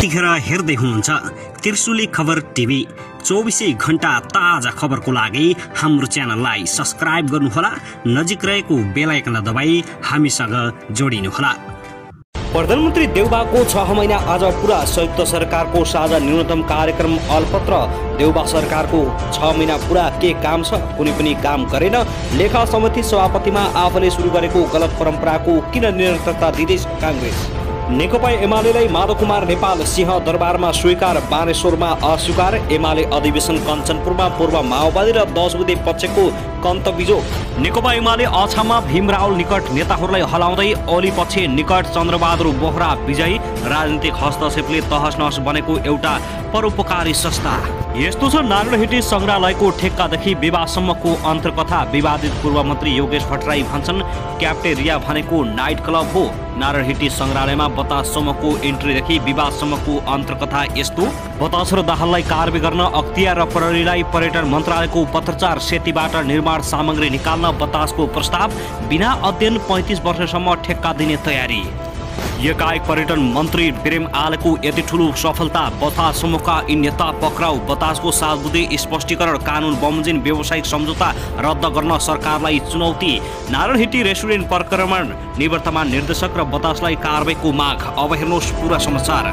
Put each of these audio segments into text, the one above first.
यतिखेर हेर्दै हुनुहुन्छ त्रिशुली खबर टिभी। 24 घण्टा ताजा खबरको लागि हाम्रो च्यानललाई सब्स्क्राइब गर्नुहोला, नजिक रहेको बेल आइकन दबाई हामीसँग जोडिनुहोला। प्रधानमन्त्री देउबाको 6 महिना आज पूरा। संयुक्त सरकारको साझा न्यूनतम कार्यक्रम अलपत्र। देउबा सरकारको 6 महिना पूरा, के काम छ? कुनै पनि काम गरेन। लेखा समिति सभापतिमा आफूले सुरु गरेको गलत परम्पराको किन निरन्तरता दिँदैछ काङ्ग्रेस? नेकपा एमालेलाई माधव कुमार नेपाल सिंह दरबारमा स्वीकार, बानेश्वरमा अस्वीकार। एमाले अधिवेशन कञ्चनपुरमा पूर्व माओवादी र 10 बुँदे पक्षको कन्तबिजो। नेकपा एमाले अछाममा भीम रावल निकट नेताहरूलाई हलाउँदै ओली पक्ष निकट चन्द्रबहादुर बोहरा विजयी। राजनीतिक हस्तक्षेपले तहस नहस बनेको एउटा परोपकारी संस्था। यस्तो छ नारायणहिटी संग्रहालयको ठेक्कादेखि विवाहसम्मको अन्तर्कथा। विवादित पूर्व मन्त्री योगेश भट्टराई भन्छन् क्याप्टेरिया भनेको नाइट क्लब हो। नारायणहिटी संग्रहालयमा बताससम्मको इन्ट्रीदेखि विवाहसम्मको अन्तर्कथा यस्तो। बतास र दाहाललाई कारवाही गर्न अख्तियार र प्रहरीलाई पर्यटन मन्त्रालयको पत्रचार। सेतीबाट निर्माण सामग्री निकाल्न बतासको प्रस्ताव। बिना अध्ययन 35 वर्षसम्म ठेक्का दिने तयारी। एकाएक पर्यटन मन्त्री प्रेम आलेको यति ठुलो सफलता। बतास समूहका यी नेता पक्राउ। बतासको 7 बुँदे स्पष्टीकरण कानुन बमोजिम व्यावसायिक सम्झौता रद्द गर्न सरकारलाई चुनौती। नारायणहिटी रेस्टुरेन्ट प्रकरण निवर्तमान निर्देशक र बतासलाई कारबाहीको माग। अब हेर्नुहोस् पूरा समाचार।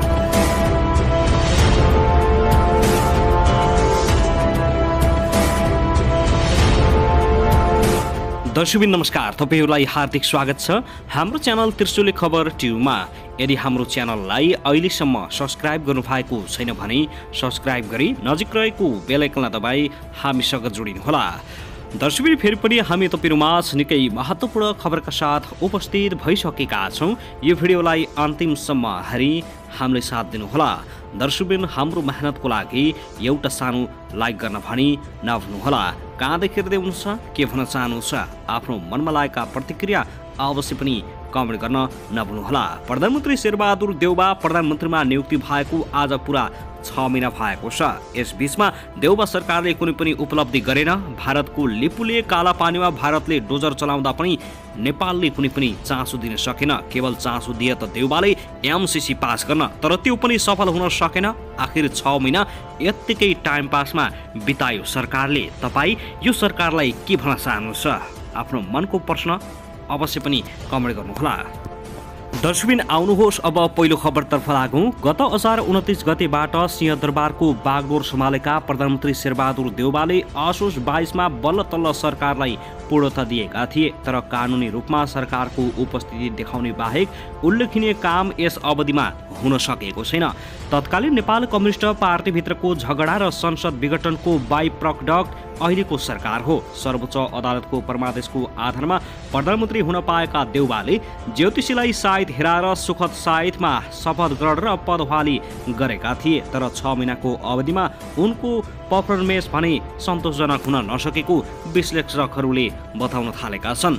दर्शकबिन नमस्कार, तपाईहरुलाई हार्दिक स्वागत छ हाम्रो च्यानल त्रिशुली खबर टिभीमा। यदि हाम्रो च्यानललाई अहिलेसम्म सब्स्क्राइब गर्नुभएको छैन भने सब्स्क्राइब गरी नजिक रहेको बेल आइकन दबाई हामीसँग जोडिनुहोला। दर्शकबिन फेरि पनि हामी तपाईहरुमाझ निकै महत्त्वपूर्ण खबरका साथ उपस्थित भइसकेका छौं। यो भिडियोलाई अन्तिमसम्म हेरी हामीलाई साथ दिनुहोला। दर्शकबिन हाम्रो मेहनतको लागि एउटा सानो लाइक गर्न भनी नभुल्नुहोला। कहाँदेखि हेर्दै हुनुहुन्छ, के भन्न चाहनुहुन्छ, आफ्नो मनमा लागेका प्रतिक्रिया अवश्य पनि कमेन्ट गर्न नभुल्नुहोला। प्रधानमन्त्री शेरबहादुर देउबा प्रधानमन्त्रीमा नियुक्ति भएको आज पूरा 6 महिना भएको छ। यस बीचमा देउबा सरकारले कुनै पनि उपलब्धि गरेन। भारतको लिपुले काला पानीमा भारतले डोजर चलाउँदा पनि नेपालले कुनै पनि चासो दिन सकेन। केवल चासो दिए त देउबाले एमसीसी पास गर्न, तर त्यो पनि सफल हुन सकेन। आखिर 6 महिना यत्तिकै टाइम पासमा बितायो सरकारले। तपाईँ यो सरकारलाई के भन्न चाहनुहुन्छ? आफ्नो मनको प्रश्न अवश्य पनि कमेन्ट गर्नुहोला। दर्शकबिन आउनुहोस् अब पहिलो खबरतर्फ लागौं। गत असार 29 गतेबाट सिंहदरबारको बागडोर सम्हालेका प्रधानमन्त्री शेरबहादुर देउबाले असोज 22 मा बल्ल तल्ल सरकारलाई पूर्णता दिएका थिए। तर कानुनी रूपमा सरकारको उपस्थिति देखाउने बाहेक उल्लेखनीय काम यस अवधिमा हुन सकेको छैन। तत्कालीन नेपाल कम्युनिस्ट पार्टीभित्रको झगडा र संसद विघटनको बाइ प्रडक्ट अहिलेको सरकार हो। सर्वोच्च अदालतको परमादेशको आधारमा प्रधानमन्त्री हुन पाएका देउबाले ज्योतिषीलाई सायद हेराएर सुखद सायदमा शपथ ग्रहण र पदवाली गरेका थिए। तर 6 महिनाको अवधिमा उनको पर्फर्मेन्स भने सन्तोषजनक हुन नसकेको विश्लेषकहरूले बताउन थालेका छन्।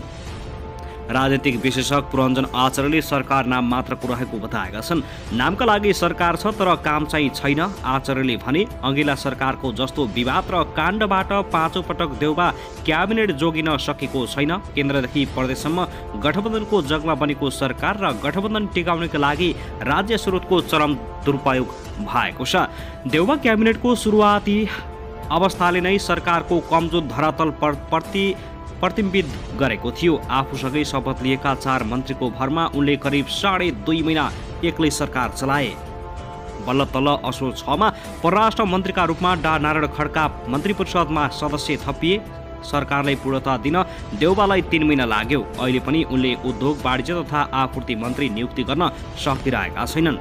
राजनीतिक विशेषज्ञ पुरञ्जन आचार्यले सरकार नाम मात्रको रहेको बताएका छन्। नामका लागि सरकार छ तर काम चाहिँ छैन। आचार्यले भने अघिल्ला सरकारको जस्तो विवाद र काण्डबाट 5औं पटक देउबा क्याबिनेट जोगिन सकेको छैन। केन्द्रदेखि प्रदेशसम्म गठबन्धनको जगमा बनेको सरकार र गठबन्धन टिकाउनका लागि राज्य स्रोतको चरम दुरुपयोग भएको छ। देउबा क्याबिनेटको सुरुवाती अवस्थाले नै सरकारको कमजोर धरातल प्रतिबिम्बित गरेको थियो। आफूसँगै शपथ लिएका 4 मन्त्रीको भरमा उनले करिब 2.5 महिना एक्लै सरकार चलाए। बल्ल तल्ल असोज 6 मा परराष्ट्र मन्त्रीका रूपमा डा नारायण खड्का मन्त्री परिषदमा सदस्य थपिए। सरकारलाई पूर्णता दिन देउबालाई 3 महिना लाग्यो। अहिले पनि उनले उद्योग वाणिज्य तथा आपूर्ति मन्त्री नियुक्ति गर्न सकिरहेका छैनन्।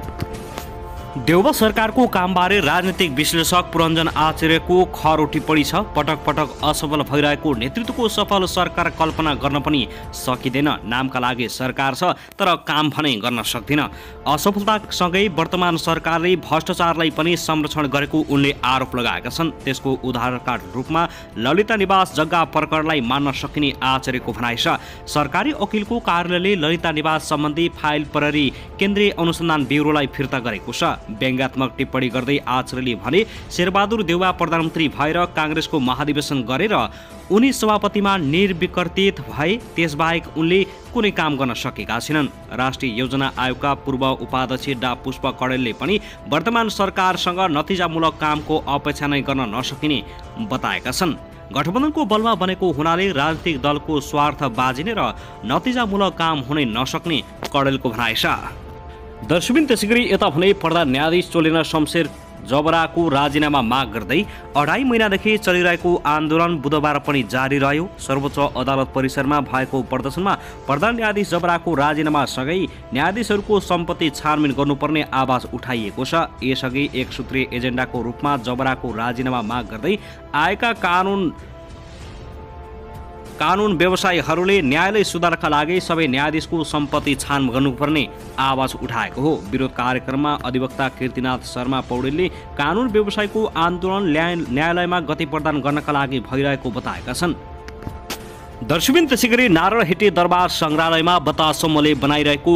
देउबा सरकारको कामबारे राजनीतिक विश्लेषक पुरञ्जन आचार्यको खरो टिप्पणी छ। पटक पटक असफल भइरहेको नेतृत्वको सफल सरकार कल्पना गर्न पनि सकिँदैन। नामका लागि सरकार छ तर काम भने गर्न सक्दैन। असफलतासँगै वर्तमान सरकारले भ्रष्टाचारलाई पनि संरक्षण गरेको उनले आरोप लगाएका छन्। त्यसको उदाहरणका रूपमा ललिता निवास जग्गा प्रकरणलाई मान्न सकिने आचार्यको भनाइ छ। सरकारी वकिलको कार्यालयले ललिता निवास सम्बन्धी फाइल प्रहरी केन्द्रीय अनुसन्धान ब्युरोलाई फिर्ता गरेको छ। व्यङ्ग्यात्मक टिप्पणी गर्दै आचार्यले भने शेरबहादुर देउवा प्रधानमन्त्री भएर काङ्ग्रेसको महाधिवेशन गरेर उनी सभापतिमा निर्विकर्तित भए, त्यसबाहेक उनले कुनै काम गर्न सकेका छैनन्। राष्ट्रिय योजना आयोगका पूर्व उपाध्यक्ष डा पुष्प कडेलले पनि वर्तमान सरकारसँग नतिजामूलक कामको अपेक्षा नै गर्न नसकिने बताएका छन्। गठबन्धनको बलमा बनेको हुनाले राजनीतिक दलको स्वार्थ बाजिने र नतिजामूलक काम हुनै नसक्ने कडेलको भनाइ छ। दर्शकबिन त्यसैगरी यता भने प्रधान न्यायाधीश चोलेना शमशेर जबराको राजीनामा माग गर्दै 2.5 महिनादेखि चलिरहेको आन्दोलन बुधबार पनि जारी रह्यो। सर्वोच्च अदालत परिसरमा भएको प्रदर्शनमा प्रधान न्यायाधीश जबराको राजीनामासँगै न्यायाधीशहरूको सम्पत्ति छानबिन गर्नुपर्ने आवाज उठाइएको छ। यसअघि एक सूत्रीय एजेन्डाको रूपमा जबराको राजीनामा माग गर्दै आएका कानुन व्यवसायीहरूले न्यायालय सुधारका लागि सबै न्यायाधीशको सम्पत्ति छान गर्नुपर्ने आवाज उठाएको हो। विरोध कार्यक्रममा अधिवक्ता कीर्तिनाथ शर्मा पौडेलले कानुन व्यवसायीको आन्दोलन न्यायालयमा गति प्रदान गर्नका लागि भइरहेको बताएका छन्। दर्शकबिन त्यसैगरी नारायणहिटी दरबार सङ्ग्रहालयमा बतासम्मले बनाइरहेको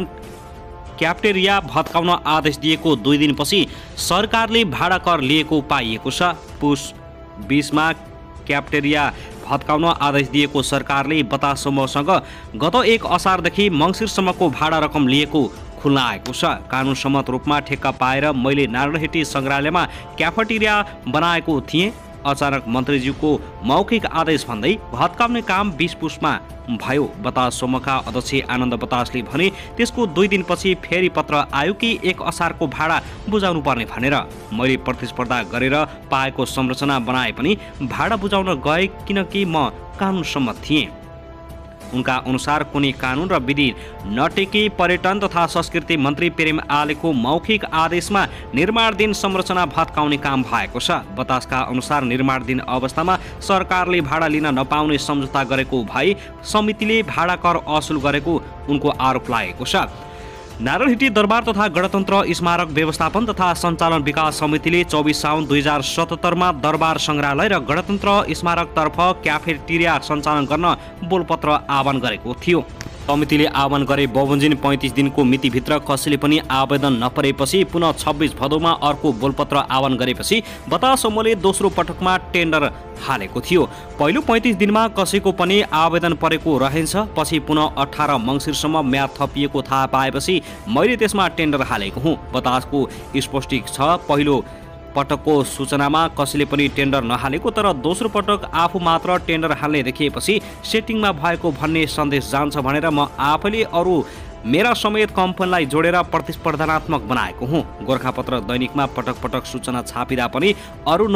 क्याफ्टेरिया भत्काउन आदेश दिएको 2 दिनपछि सरकारले भाडा कर लिएको पाइएको छ। पुस 20 मा क्याफ्टेरिया भत्काउन आदेश दिएको सरकारले बतासम्मसँग गत 1 असारदेखि मङ्सिरसम्मको भाडा रकम लिएको खुल्न आएको छ। कानुन सम्मत रूपमा ठेक्का पाएर मैले नारायणहिटी सङ्ग्रहालयमा क्याफेटेरिया बनाएको थिएँ। अचानक मन्त्रीज्यूको मौखिक आदेश भन्दै भत्काउने काम 20 पुसमा भयो। बताससम्मका अध्यक्ष आनन्द बतासले भने त्यसको 2 दिनपछि फेरि पत्र आयो कि 1 असारको भाडा बुझाउनु पर्ने भनेर। मैले प्रतिस्पर्धा गरेर पाएको संरचना बनाए पनि भाडा बुझाउन गए किनकि म कानुन सम्मत थिएँ। उनका अनुसार कुनै कानुन र विधि नटेकी पर्यटन तथा संस्कृति मन्त्री प्रेम आलेको मौखिक आदेशमा निर्माणाधीन संरचना भत्काउने काम भएको छ। बतासका अनुसार निर्माणाधीन अवस्थामा सरकारले भाडा लिन नपाउने सम्झौता गरेको भए समितिले भाडा कर असुल गरेको उनको आरोप लागेको छ। नारायणहिटी दरबार तथा गणतन्त्र स्मारक व्यवस्थापन तथा सञ्चालन विकास समितिले 24 साउन 2077 मा दरबार सङ्ग्रहालय र गणतन्त्र स्मारकतर्फ क्याफेटेरिया सञ्चालन गर्न बोलपत्र आह्वान गरेको थियो। समितिले आह्वान गरे बमोजिम 35 दिनको मितिभित्र कसैले पनि आवेदन नपरेपछि पुनः 26 भदौमा अर्को बोलपत्र आह्वान गरेपछि बतासम्मले दोस्रो पटकमा टेन्डर हालेको थियो। पहिलो 35 दिनमा कसैको पनि आवेदन परेको रहन्छ। पछि पुनः 18 मङ्सिरसम्म म्याद थपिएको थाहा पाएपछि मैले त्यसमा टेन्डर हालेको हुँ। बतासको स्पष्टीकरण छ, पहिलो पटकको सूचनामा कसैले पनि टेन्डर नहालेको, तर दोस्रो पटक आफू मात्र टेन्डर हाल्ने देखिएपछि सेटिङमा भएको भन्ने सन्देश जान्छ भनेर म आफैले अरू मेरा समेत कम्पनीलाई जोडेर प्रतिस्पर्धात्मक बनाएको हुँ। गोर्खापत्र दैनिकमा पटक पटक सूचना छापिँदा पनि अरू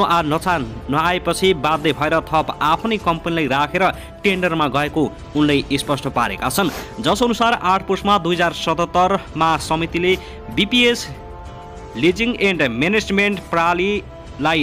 नआएपछि बाध्य भएर थप आफ्नै कम्पनीलाई राखेर टेन्डरमा गएको उनले स्पष्ट पारेका छन्। जसअनुसार 8 पुसमा 2077 मा समितिले बीपीएस लिजिङ एन्ड म्यानेजमेन्ट प्रणालीलाई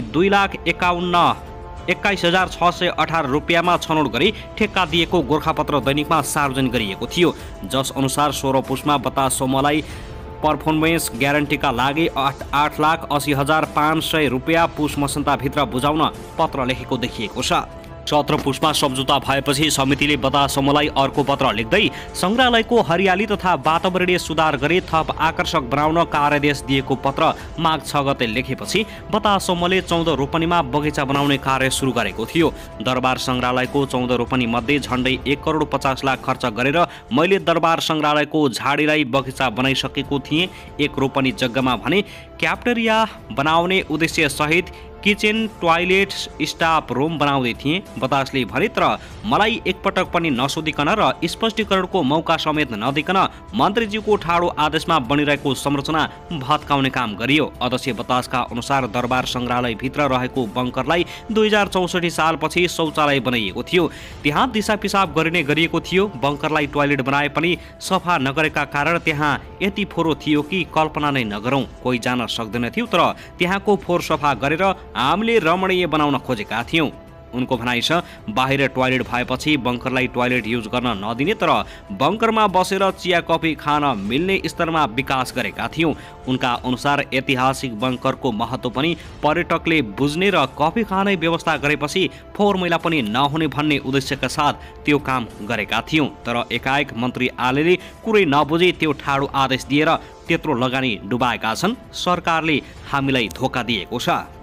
2,51,618 रुपियाँमा छनौट गरी ठेक्का दिएको गोर्खापत्र दैनिकमा सार्वजनिक गरिएको थियो। जसअनुसार 16 पुसमा बताससम्मलाई पर्फर्मेन्स ग्यारेन्टीका लागि 8,80,500 रुपियाँ पुस मसन्ताभित्र बुझाउन पत्र लेखेको देखिएको छ। 17 पुसमा सम्झौता भएपछि समितिले बतासम्मलाई अर्को पत्र लेख्दै सङ्ग्रहालयको हरियाली तथा वातावरणीय सुधार गरी थप आकर्षक बनाउन कार्यादेश दिएको पत्र माघ 6 गते लेखेपछि बतासम्मले 14 रोपनीमा बगैँचा बनाउने कार्य सुरु गरेको थियो। दरबार सङ्ग्रहालयको 14 रोपनी मध्ये झन्डै 1,50,00,000 लाख खर्च गरेर मैले दरबार सङ्ग्रहालयको झाडीलाई बगैँचा बनाइसकेको थिएँ। 1 रोपनी जग्गामा भने क्याफेटेरिया बनाउने उद्देश्य सहित किचन, टोयलेट, स्टाफ रुम बनाउँदै थिएँ। बतासले भने तर मलाई एकपटक पनि नसोधिकन र स्पष्टीकरणको मौका समेत नदिकन मन्त्रीज्यूको ठाडो आदेशमा बनिरहेको संरचना भत्काउने काम गरियो। अध्यक्ष बतासका अनुसार दरबार सङ्ग्रहालयभित्र रहेको बङ्करलाई 2064 सालपछि शौचालय बनाइएको थियो। त्यहाँ दिशा पिसाब गरिने गरिएको थियो। बङ्करलाई टोयलेट बनाए पनि सफा नगरेका कारण त्यहाँ यति फोहोर थियो कि कल्पना नै नगरौँ। कोही जान सक्दैन थियो, तर त्यहाँको फोहोर सफा गरेर हामीले रमणीय बनाउन खोजेका थियौँ। उनको भनाइ छ बाहिर टोयलेट भएपछि बङ्करलाई टोयलेट युज गर्न नदिने तर बङ्करमा बसेर चिया कफी खान मिल्ने स्तरमा विकास गरेका थियौँ। उनका अनुसार ऐतिहासिक बङ्करको महत्त्व पनि पर्यटकले बुझ्ने र कफी खाने व्यवस्था गरेपछि फोहोर मैला पनि नहुने भन्ने उद्देश्यका साथ त्यो काम गरेका थियौँ। तर एकाएक मन्त्री आलेले कुरै नबुझे त्यो ठाडो आदेश दिएर त्यत्रो लगानी डुबाएका छन्। सरकारले हामीलाई धोका दिएको छ।